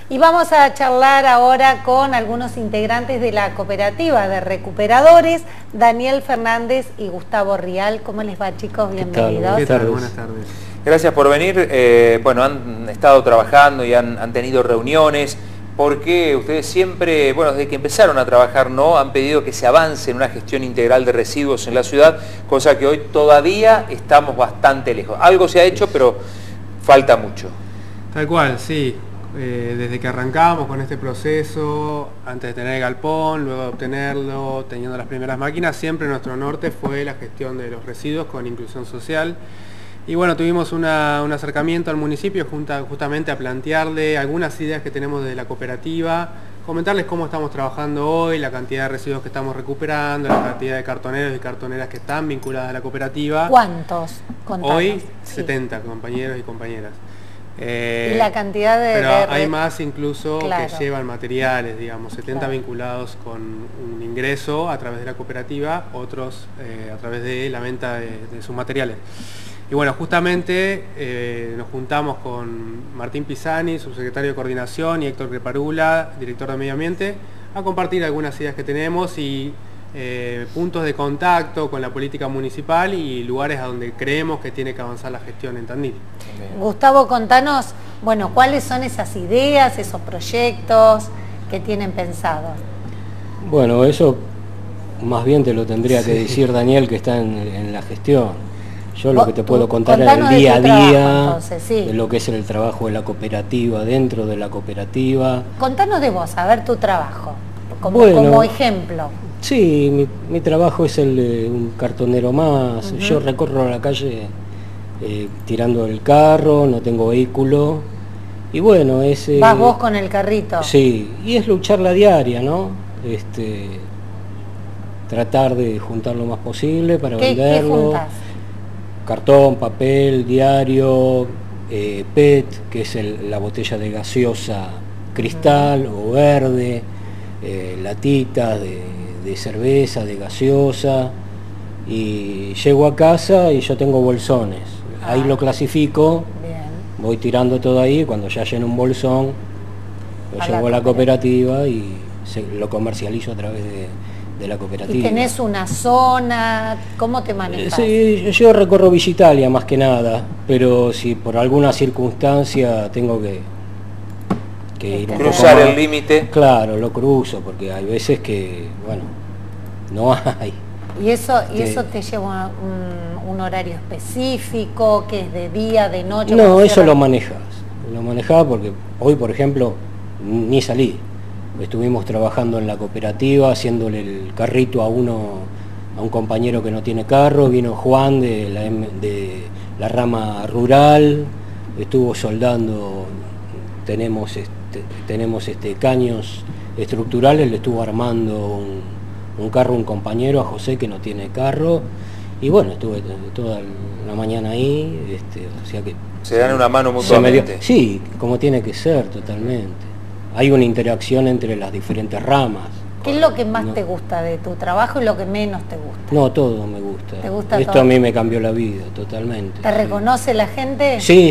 Y vamos a charlar ahora con algunos integrantes de la cooperativa de recuperadores, Daniel Fernández y Gustavo Rial. ¿Cómo les va, chicos? Bienvenidos. ¿Qué tal? Buenas tardes. Gracias por venir. Bueno, han estado trabajando y han tenido reuniones, porque ustedes siempre, bueno, desde que empezaron a trabajar, ¿no?, han pedido que se avance en una gestión integral de residuos en la ciudad, cosa que hoy todavía estamos bastante lejos. Algo se ha hecho, pero falta mucho. Tal cual, sí. Desde que arrancamos con este proceso, antes de tener el galpón, luego de obtenerlo, teniendo las primeras máquinas, siempre nuestro norte fue la gestión de los residuos con inclusión social. Y bueno, tuvimos un acercamiento al municipio justamente a plantearle algunas ideas que tenemos desde la cooperativa, comentarles cómo estamos trabajando hoy, la cantidad de residuos que estamos recuperando, la cantidad de cartoneros y cartoneras que están vinculadas a la cooperativa. ¿Cuántos? Contanos. Hoy Sí. 70 compañeros y compañeras. Y la cantidad de... Pero hay más incluso, claro, que llevan materiales, digamos, 70 claro, vinculados con un ingreso a través de la cooperativa, otros a través de la venta de sus materiales. Y bueno, justamente nos juntamos con Martín Pisani, subsecretario de Coordinación, y Héctor Creparula, director de Medio Ambiente, a compartir algunas ideas que tenemos y puntos de contacto con la política municipal y lugares a donde creemos que tiene que avanzar la gestión en Tandil. Gustavo, contanos, bueno, ¿cuáles son esas ideas, esos proyectos que tienen pensados? Bueno, eso más bien te lo tendría que decir Daniel, que está en la gestión. Yo lo que te puedo contar es el día a día, entonces, sí, de lo que es el trabajo de la cooperativa, dentro de la cooperativa. Contanos de vos, a ver tu trabajo, como ejemplo. Sí, mi trabajo es el de un cartonero más. Yo recorro la calle tirando el carro, no tengo vehículo. Y bueno, es... ¿Vas vos con el carrito? Sí, y es luchar la diaria, ¿no? Tratar de juntar lo más posible para venderlo. ¿Qué juntás? Cartón, papel, diario, PET, que es la botella de gaseosa cristal o verde, latitas de cerveza, de gaseosa, y llego a casa y yo tengo bolsones. Ahí lo clasifico, bien, voy tirando todo ahí, cuando ya lleno un bolsón, lo llevo a la cooperativa y lo comercializo a través de la cooperativa. ¿Y tenés una zona? ¿Cómo te manejas? Sí, yo recorro Villa Italia más que nada, pero si por alguna circunstancia tengo que ir cruzar el límite. Claro, lo cruzo, porque hay veces que, bueno, no hay. ¿Y eso te lleva un horario específico, que es de día, de noche? No, eso lo manejás porque hoy, por ejemplo, ni salí. Estuvimos trabajando en la cooperativa, haciéndole el carrito a un compañero que no tiene carro. Vino Juan de la rama rural, estuvo soldando, tenemos caños estructurales, le estuvo armando un carro un compañero, a José, que no tiene carro. Y bueno, estuve toda la mañana ahí, o sea que... Se dan una mano mutuamente. Sí, como tiene que ser, totalmente. Hay una interacción entre las diferentes ramas. ¿Qué es lo que más te gusta de tu trabajo y lo que menos te gusta? No, todo me gusta. ¿Te gusta Esto todo? A mí me cambió la vida, totalmente. ¿Te reconoce la gente? Sí,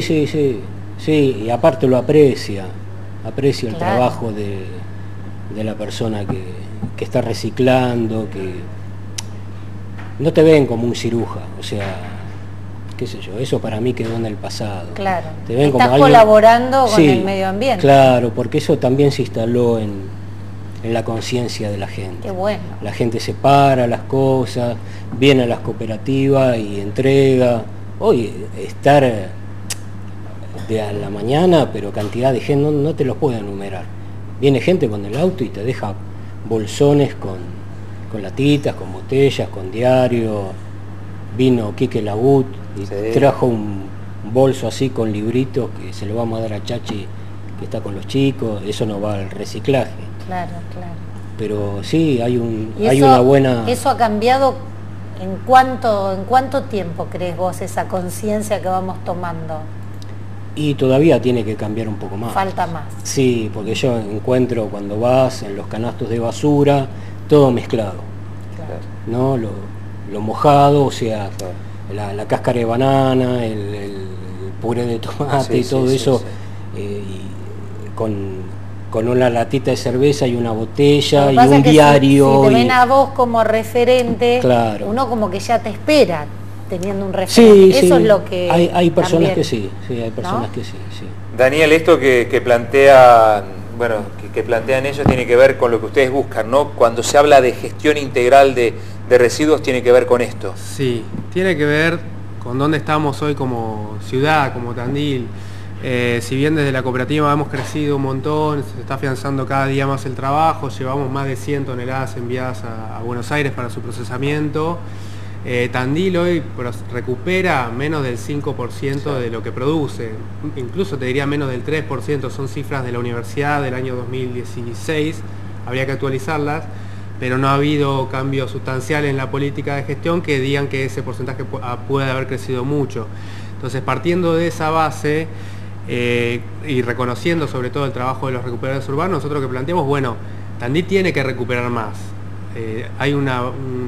y aparte lo aprecia el trabajo de la persona que está reciclando, que no te ven como un ciruja, o sea... qué sé yo, eso para mí quedó en el pasado. Claro, te ven estás como colaborando con el medio ambiente. Claro, porque eso también se instaló en la conciencia de la gente. Qué bueno. La gente separa las cosas, viene a las cooperativas y entrega. Hoy estar de a la mañana, pero cantidad de gente, no te los puedo enumerar. Viene gente con el auto y te deja bolsones con latitas, con botellas, con diario. Vino Quique Lagut y trajo un bolso así con libritos que se lo vamos a dar a Chachi, que está con los chicos. Eso no va al reciclaje. Claro. Pero sí, hay una buena... ¿Eso ha cambiado en cuánto tiempo crees vos, esa conciencia que vamos tomando? Y todavía tiene que cambiar un poco más. Falta más. Sí, porque yo encuentro cuando vas en los canastos de basura, todo mezclado. Claro. ¿No? Lo mojado, o sea, la cáscara de banana, el puré de tomate y todo eso, y con con una latita de cerveza y una botella y un que diario. Si te ven a vos como referente, claro, uno como que ya te espera teniendo un referente. Sí, Eso sí. es lo que hay personas también, que sí, hay personas, ¿no?, que sí. Daniel, esto que plantea, bueno, que plantean ellos tiene que ver con lo que ustedes buscan, ¿no? Cuando se habla de gestión integral de residuos, tiene que ver con esto. Sí, tiene que ver con dónde estamos hoy como ciudad, como Tandil. Si bien desde la cooperativa hemos crecido un montón, se está afianzando cada día más el trabajo, llevamos más de 100 toneladas enviadas a Buenos Aires para su procesamiento. Tandil hoy recupera menos del 5% de lo que produce, incluso te diría menos del 3%, son cifras de la universidad del año 2016, habría que actualizarlas, pero no ha habido cambios sustanciales en la política de gestión que digan que ese porcentaje puede haber crecido mucho. Entonces, partiendo de esa base y reconociendo sobre todo el trabajo de los recuperadores urbanos, nosotros que planteamos, bueno, Tandil tiene que recuperar más. Hay una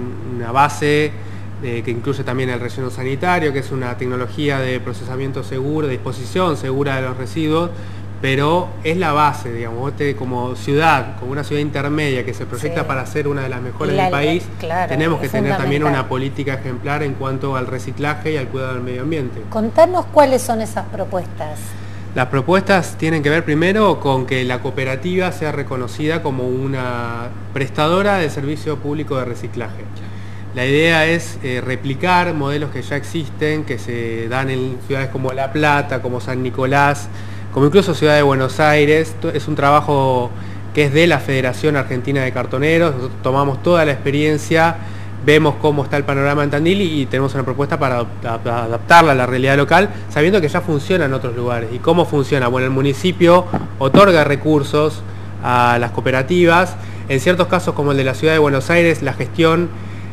base que incluye también el relleno sanitario, que es una tecnología de procesamiento seguro, de disposición segura de los residuos, pero es la base, digamos, como ciudad, como una ciudad intermedia que se proyecta para ser una de las mejores del país, claro, tenemos que tener también una política ejemplar en cuanto al reciclaje y al cuidado del medio ambiente. Contanos cuáles son esas propuestas. Las propuestas tienen que ver primero con que la cooperativa sea reconocida como una prestadora de servicio público de reciclaje. La idea es replicar modelos que ya existen, que se dan en ciudades como La Plata, como San Nicolás, como incluso Ciudad de Buenos Aires. Es un trabajo que es de la Federación Argentina de Cartoneros. Nosotros tomamos toda la experiencia, vemos cómo está el panorama en Tandil y tenemos una propuesta para adaptarla a la realidad local, sabiendo que ya funciona en otros lugares. ¿Y cómo funciona? Bueno, el municipio otorga recursos a las cooperativas. En ciertos casos, como el de la Ciudad de Buenos Aires, la gestión,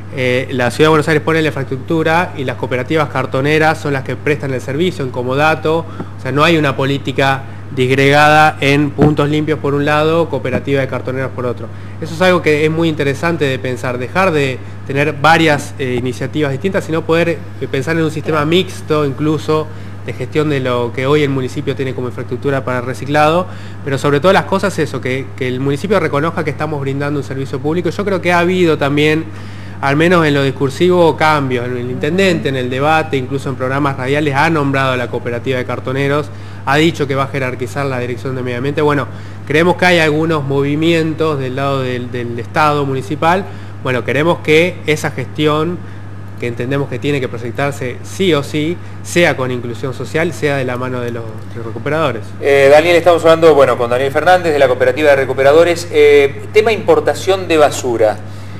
la Ciudad de Buenos Aires pone la infraestructura y las cooperativas cartoneras son las que prestan el servicio en comodato. O sea, no hay una política disgregada en puntos limpios por un lado, cooperativa de cartoneros por otro. Eso es algo que es muy interesante de pensar, dejar de tener varias iniciativas distintas, sino poder pensar en un sistema mixto incluso de gestión de lo que hoy el municipio tiene como infraestructura para el reciclado, pero sobre todas las cosas eso, que el municipio reconozca que estamos brindando un servicio público. Yo creo que ha habido también, al menos en lo discursivo, cambios. El intendente en el debate, incluso en programas radiales, ha nombrado a la cooperativa de cartoneros, ha dicho que va a jerarquizar la dirección de medio ambiente. Bueno, creemos que hay algunos movimientos del lado del Estado municipal. Bueno, queremos que esa gestión, que entendemos que tiene que proyectarse sí o sí, sea con inclusión social, sea de la mano de los recuperadores. Daniel, estamos hablando, bueno, con Daniel Fernández de la Cooperativa de Recuperadores. Tema importación de basura.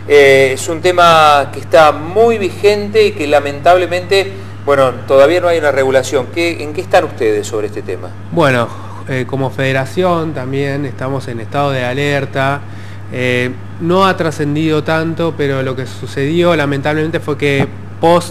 Es un tema que está muy vigente y que lamentablemente, bueno, todavía no hay una regulación. ¿En qué están ustedes sobre este tema? Bueno, como federación también estamos en estado de alerta. No ha trascendido tanto, pero lo que sucedió lamentablemente fue que post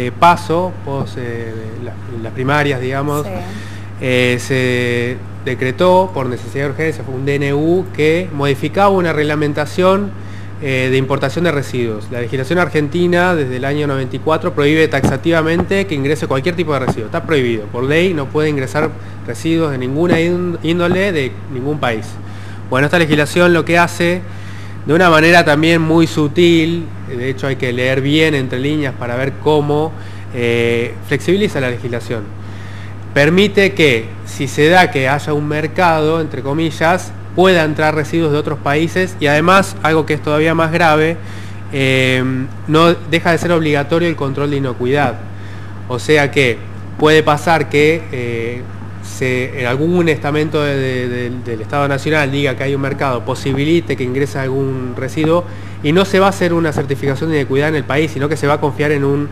las primarias, digamos, sí, se decretó por necesidad de urgencia, fue un DNU que modificaba una reglamentación de importación de residuos. La legislación argentina desde el año 94 prohíbe taxativamente que ingrese cualquier tipo de residuo. Está prohibido, por ley no puede ingresar residuos de ninguna índole de ningún país. Bueno, esta legislación lo que hace, de una manera también muy sutil, de hecho hay que leer bien entre líneas para ver cómo flexibiliza la legislación. Permite que, si se da que haya un mercado, entre comillas, pueda entrar residuos de otros países y además, algo que es todavía más grave, no deja de ser obligatorio el control de inocuidad. O sea que puede pasar que en algún estamento del Estado Nacional diga que hay un mercado, posibilite que ingrese algún residuo y no se va a hacer una certificación de inocuidad en el país, sino que se va a confiar en una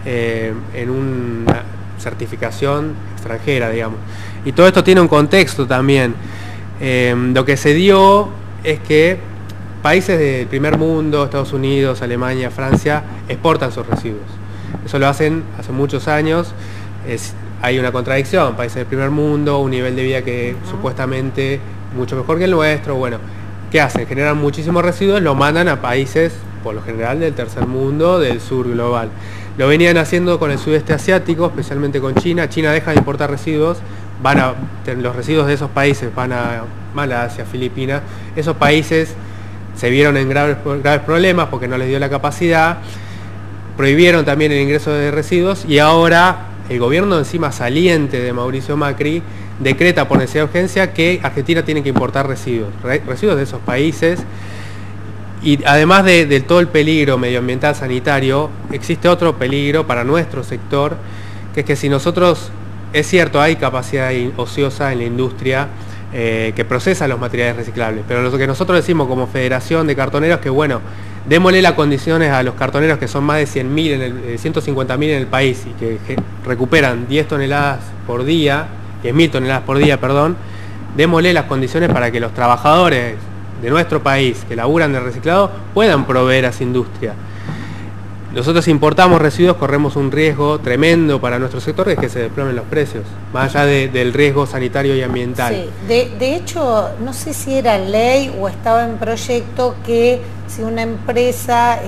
certificación extranjera, digamos. Y todo esto tiene un contexto también. Lo que se dio es que países del primer mundo, Estados Unidos, Alemania, Francia, exportan sus residuos. Eso lo hacen hace muchos años. Hay una contradicción, países del primer mundo, un nivel de vida que supuestamente mucho mejor que el nuestro. Bueno, ¿qué hacen? Generan muchísimos residuos, lo mandan a países, por lo general, del tercer mundo, del sur global. Lo venían haciendo con el sudeste asiático, especialmente con China. China deja de importar residuos, los residuos de esos países van a Malasia, Filipinas, esos países se vieron en graves problemas porque no les dio la capacidad, prohibieron también el ingreso de residuos y ahora el gobierno encima saliente de Mauricio Macri decreta por necesidad de urgencia que Argentina tiene que importar residuos de esos países. Y además de todo el peligro medioambiental sanitario, existe otro peligro para nuestro sector, que es que si nosotros, es cierto, hay capacidad ociosa en la industria que procesa los materiales reciclables, pero lo que nosotros decimos como Federación de Cartoneros, que bueno, démosle las condiciones a los cartoneros que son más de 150.000 en el país y que recuperan 10 toneladas por día, 10.000 toneladas por día, perdón, démosle las condiciones para que los trabajadores de nuestro país que laburan de reciclado puedan proveer a esa industria. Nosotros importamos residuos, corremos un riesgo tremendo para nuestro sector, que es que se desplomen los precios, más allá del riesgo sanitario y ambiental. Sí, de hecho, no sé si era ley o estaba en proyecto que si una empresa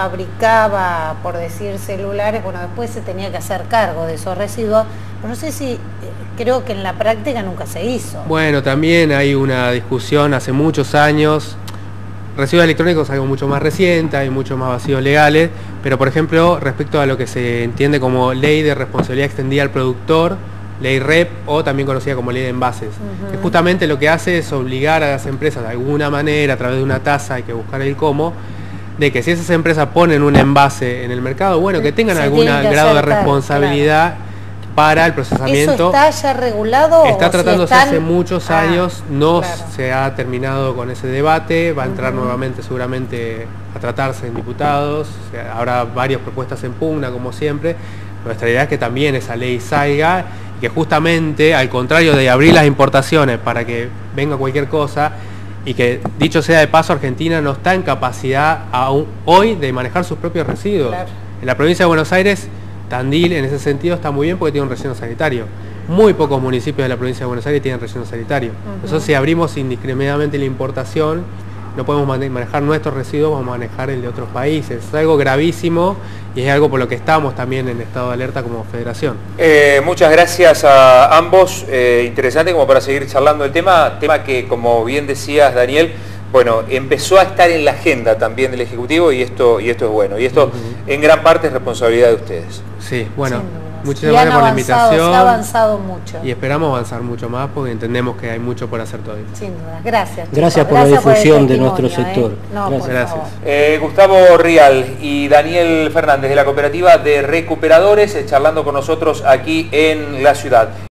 fabricaba, por decir, celulares, bueno, después se tenía que hacer cargo de esos residuos, pero no sé si, creo que en la práctica nunca se hizo. Bueno, también hay una discusión hace muchos años. Residuos electrónicos es algo mucho más reciente, hay muchos más vacíos legales, pero por ejemplo, respecto a lo que se entiende como ley de responsabilidad extendida al productor, ley REP, o también conocida como ley de envases, que justamente lo que hace es obligar a las empresas de alguna manera, a través de una tasa, hay que buscar el cómo, de que si esas empresas ponen un envase en el mercado, bueno, que tengan algún grado de responsabilidad, claro, para el procesamiento. ¿Eso está ya regulado? Está tratándose hace muchos años, no claro, se ha terminado con ese debate, va a entrar nuevamente seguramente a tratarse en diputados, o sea, habrá varias propuestas en pugna como siempre. Nuestra idea es que también esa ley salga y que justamente, al contrario de abrir las importaciones para que venga cualquier cosa, y que dicho sea de paso, Argentina no está en capacidad aún hoy de manejar sus propios residuos. Claro. En la provincia de Buenos Aires, Tandil en ese sentido está muy bien porque tiene un relleno sanitario. Muy pocos municipios de la provincia de Buenos Aires tienen relleno sanitario. Nosotros, si abrimos indiscriminadamente la importación, no podemos manejar nuestros residuos, vamos a manejar el de otros países. Es algo gravísimo y es algo por lo que estamos también en estado de alerta como federación. Muchas gracias a ambos. Interesante como para seguir charlando el tema que, como bien decías, Daniel, bueno, empezó a estar en la agenda también del Ejecutivo y esto es bueno. Y esto en gran parte es responsabilidad de ustedes. Sí, bueno, muchas gracias por la invitación. Se ha avanzado mucho. Y esperamos avanzar mucho más porque entendemos que hay mucho por hacer todavía. Sin duda, gracias. Gracias por la difusión de nuestro sector. No, gracias. Gustavo Rial y Daniel Fernández de la Cooperativa de Recuperadores charlando con nosotros aquí en la ciudad.